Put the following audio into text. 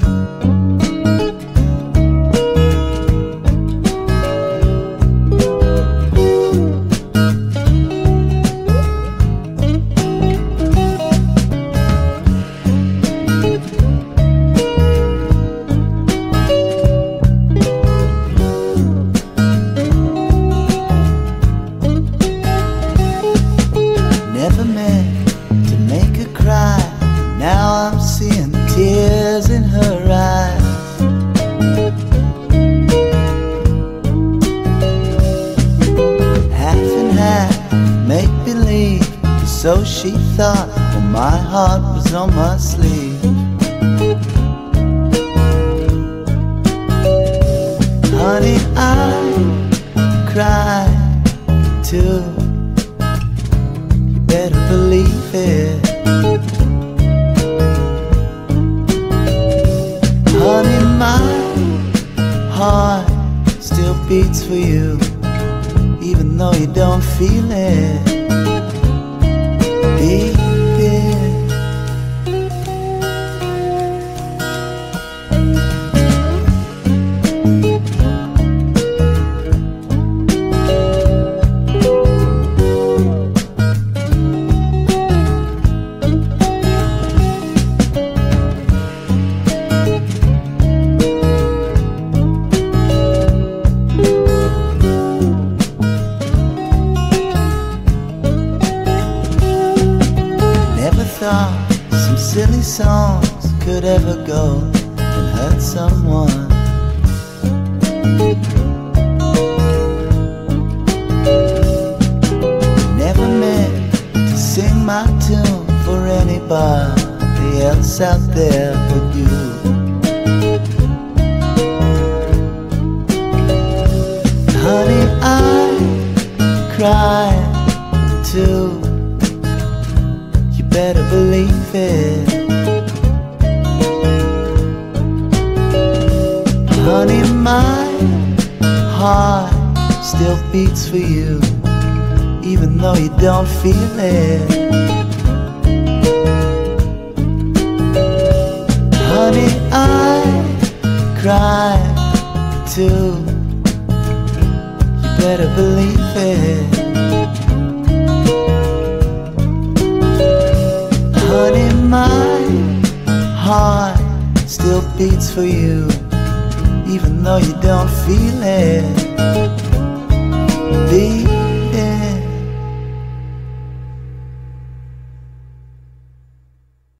So she thought, well, my heart was on my sleeve. Honey, I cried too. You better believe it. Honey, my heart still beats for you, even though you don't feel it. Baby, some silly songs could ever go and hurt someone. Never meant to sing my tune for anybody else out there but you. Honey, I cried too. Better believe it. Honey, my heart still beats for you, even though you don't feel it. Honey, I cried too. You better believe it. Honey, my heart still beats for you, even though you don't feel it.